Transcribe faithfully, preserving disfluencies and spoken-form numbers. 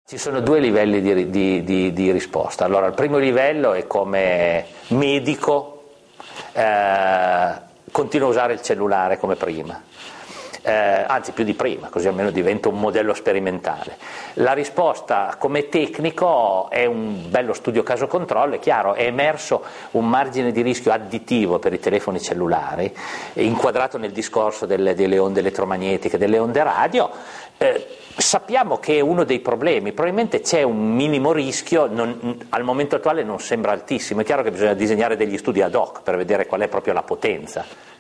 Ci sono due livelli di, di, di, di risposta. Allora, il primo livello è come medico, eh, continuo a usare il cellulare come prima, eh, anzi più di prima, così almeno diventa un modello sperimentale. La risposta come tecnico è un bello studio caso controllo, è chiaro, è emerso un margine di rischio additivo per i telefoni cellulari, inquadrato nel discorso delle, delle onde elettromagnetiche, delle onde radio. Eh, sappiamo che è uno dei problemi, probabilmente c'è un minimo rischio, non, al momento attuale non sembra altissimo, è chiaro che bisogna disegnare degli studi ad hoc per vedere qual è proprio la potenza